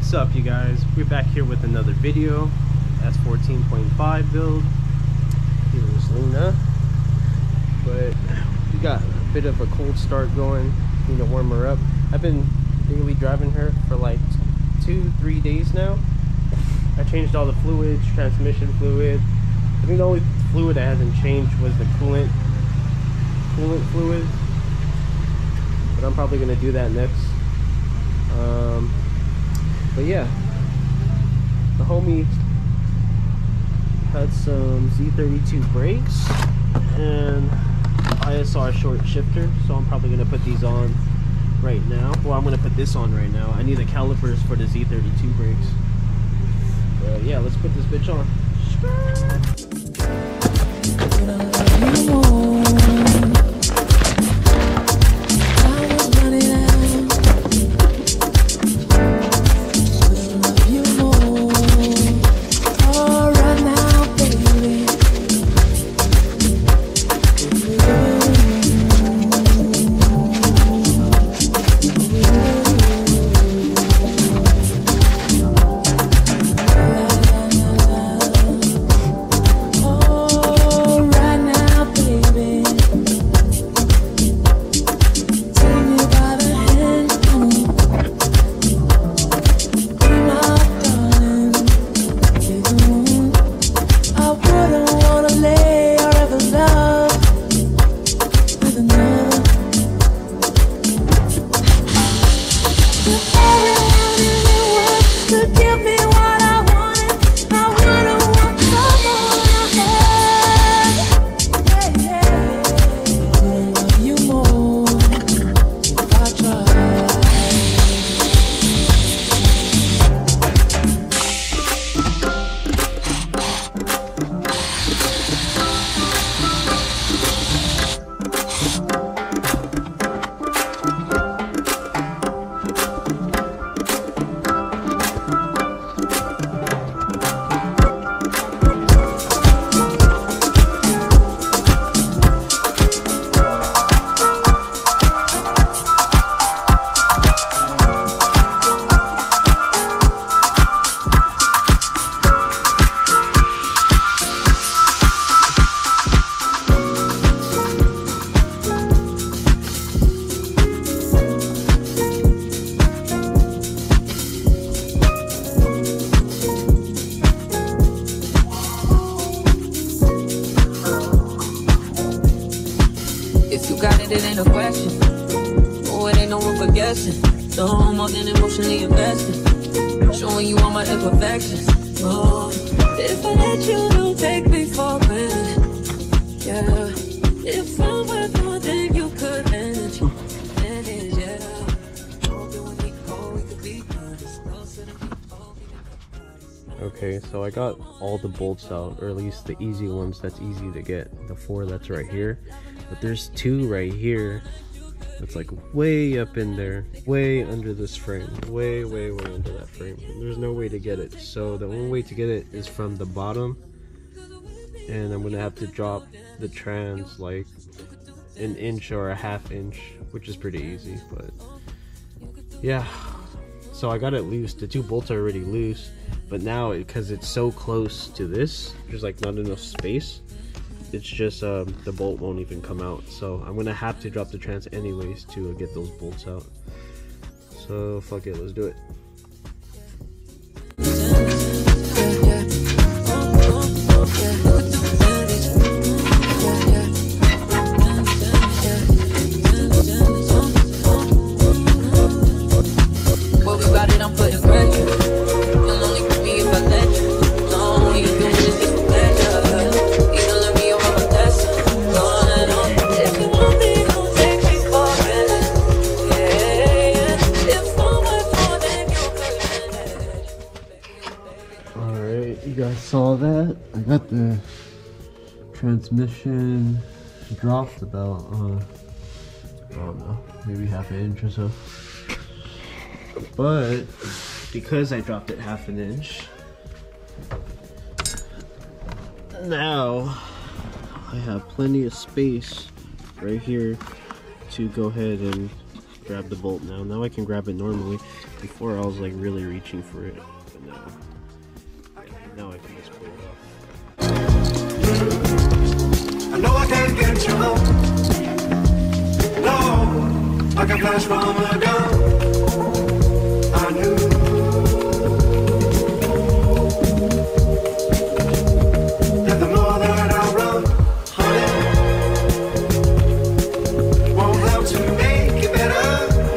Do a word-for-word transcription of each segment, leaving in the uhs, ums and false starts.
What's up, you guys? We're back here with another video. S fourteen point five build. Here's Luna. But we got a bit of a cold start going. Need to warm her up. I've been daily driving her for like two, three days now. I changed all the fluids, transmission fluid. I think the only fluid that hasn't changed was the coolant, coolant fluid. But I'm probably gonna do that next. Um, but yeah, the homie had some Z thirty-two brakes and I S R short shifter, so I'm probably gonna put these on right now. Well, I'm gonna put this on right now. I need the calipers for the Z thirty-two brakes. But yeah, let's put this bitch on. It ain't a question. Oh, it ain't no one for guessing. No more than emotionally invested. Showing you all my imperfections. Oh, if I let you, don't take me for granted. Yeah, if I'm worth more than you could manage. Manage, yeah. Okay, so I got all the bolts out, or at least the easy ones that's easy to get. The four that's right here. But there's two right here that's like way up in there, way under this frame, way, way, way under that frame. There's no way to get it. So the only way to get it is from the bottom, and I'm gonna have to drop the trans like an inch or a half inch, which is pretty easy. But yeah, so I got it loose. The two bolts are already loose, but now because it's so close to this, there's like not enough space. It's just um, the bolt won't even come out, so I'm gonna have to drop the trans anyways to uh, get those bolts out. So fuck it, let's do it. Well, we got it, I'm putting pressure. You'll only put me if I let you. No, you do this just for pleasure. You guys saw that? I got the transmission dropped about, uh, I don't know, maybe half an inch or so. But because I dropped it half an inch, now I have plenty of space right here to go ahead and grab the bolt now. Now I can grab it normally. Before I was like really reaching for it, but now, yeah, now I can just pull it off. I know I can't get you home. No, I can flash from a gun. I knew that the more that I run, honey, won't help to make it better.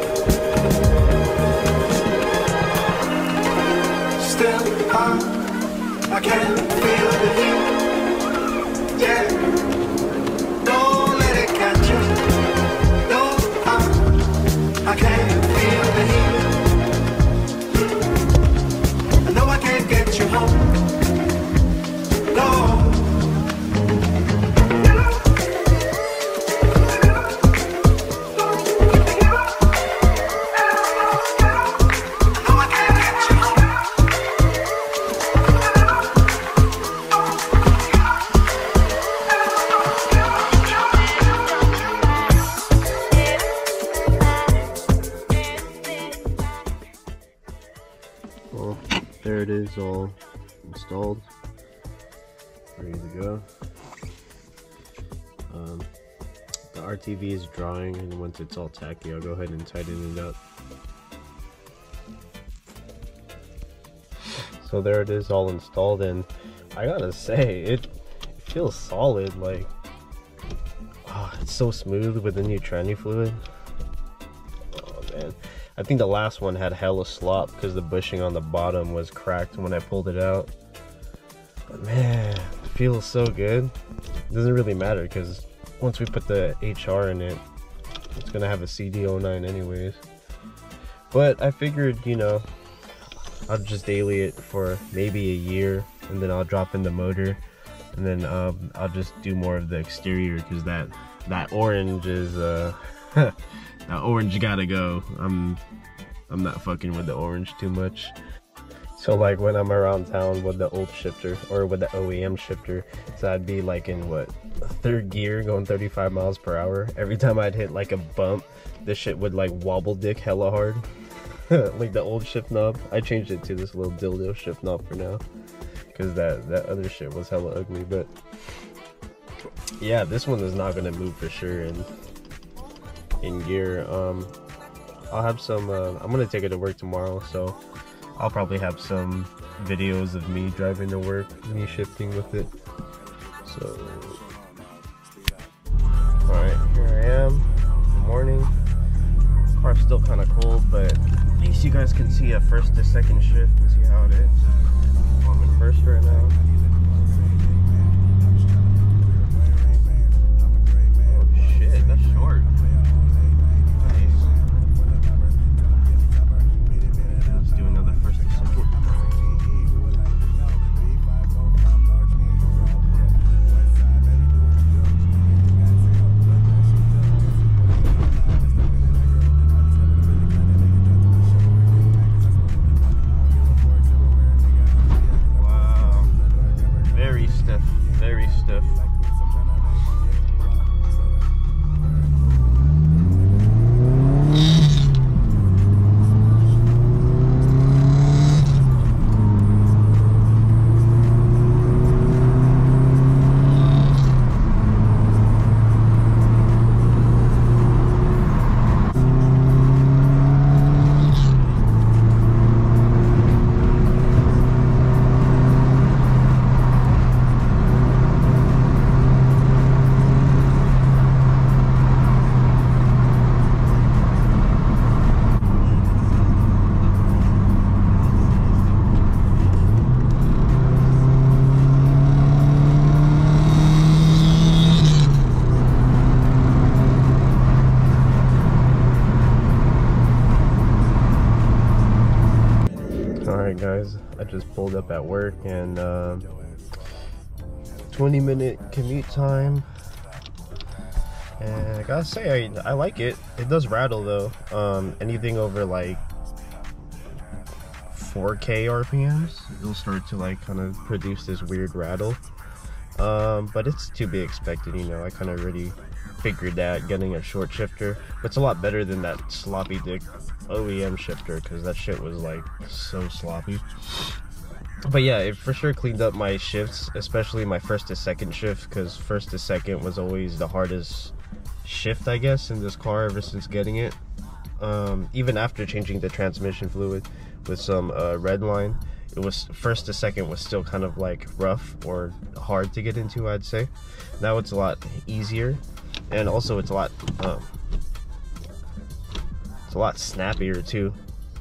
Still, I, I can feel the heat. Yeah, don't let it catch you. No, I, I can feel the heat. I know I can't get you home. No. Well, there it is, all installed, ready to go. Um, the R T V is drying, and once it's all tacky, I'll go ahead and tighten it up. So there it is, all installed, and I gotta say, it, it feels solid. Like, oh, it's so smooth with the new tranny fluid. Oh man, I think the last one had hella slop because the bushing on the bottom was cracked when I pulled it out. But man, it feels so good. It doesn't really matter because once we put the H R in it, it's gonna have a C D oh nine anyways. But I figured, you know, I'll just daily it for maybe a year, and then I'll drop in the motor, and then um, I'll just do more of the exterior because that that orange is uh, that orange gotta go. I'm I'm not fucking with the orange too much. So like when I'm around town with the old shifter or with the O E M shifter, so I'd be like in what, third gear going thirty-five miles per hour. Every time I'd hit like a bump, this shit would like wobble dick hella hard. Like the old shift knob. I changed it to this little dildo shift knob for now because that that other shit was hella ugly. But yeah, this one is not gonna move for sure in in gear. um I'll have some uh, I'm gonna take it to work tomorrow, so I'll probably have some videos of me driving to work, me shifting with it. So alright, here I am in the morning. Car's still kind of cold, but at least you guys can see a first to second shift and see how it is. I'm in first right now. Oh shit, that's short. Nice. Let's do another first to second. Very stiff. Alright guys, I just pulled up at work, and uh, twenty minute commute time, and I gotta say I, I like it. It does rattle though. Um, anything over like four K R P Ms, it'll start to like kind of produce this weird rattle. Um, but it's to be expected, you know. I kind of already figured that getting a short shifter, but it's a lot better than that sloppy dick O E M shifter, because that shit was like so sloppy. But yeah, it for sure cleaned up my shifts, especially my first to second shift, because first to second was always the hardest shift, I guess, in this car ever since getting it. Um, even after changing the transmission fluid with some uh, red line, it was first to second was still kind of like rough or hard to get into, I'd say. Now it's a lot easier, and also it's a lot um, it's a lot snappier too.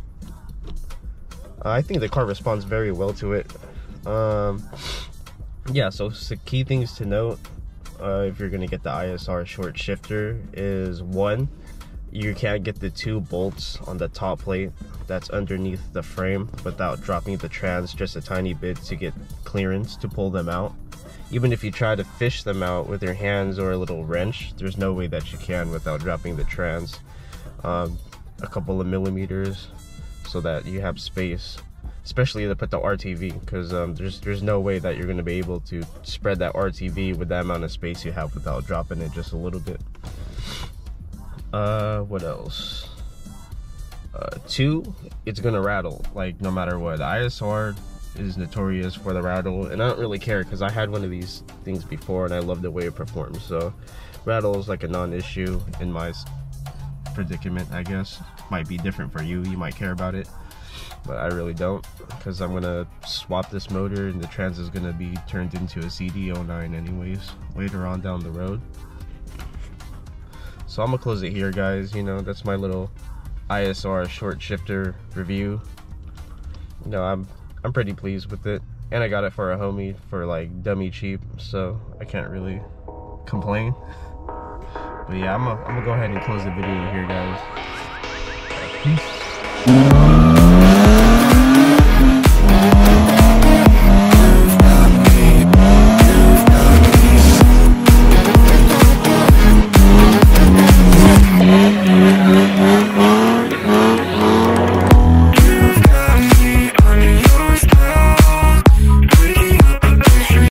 uh, I think the car responds very well to it. Um, yeah, so the key things to note uh, if you're gonna get the I S R short shifter is, one, you can't get the two bolts on the top plate that's underneath the frame without dropping the trans just a tiny bit to get clearance to pull them out. Even if you try to fish them out with your hands or a little wrench, there's no way that you can without dropping the trans um, a couple of millimeters so that you have space, especially to put the R T V, because um, there's, there's no way that you're going to be able to spread that R T V with that amount of space you have without dropping it just a little bit. Uh, what else? Uh, two, it's gonna rattle, like, no matter what. The I S R is notorious for the rattle, and I don't really care because I had one of these things before and I love the way it performs. So rattle is like a non-issue in my predicament, I guess. Might be different for you, you might care about it, but I really don't, because I'm gonna swap this motor and the trans is gonna be turned into a C D oh nine anyways later on down the road. So I'm gonna close it here, guys. You know, that's my little I S R short shifter review. You know, I'm I'm pretty pleased with it, and I got it for a homie for like dummy cheap, so I can't really complain. But yeah, I'm gonna, I'm gonna go ahead and close the video here, guys.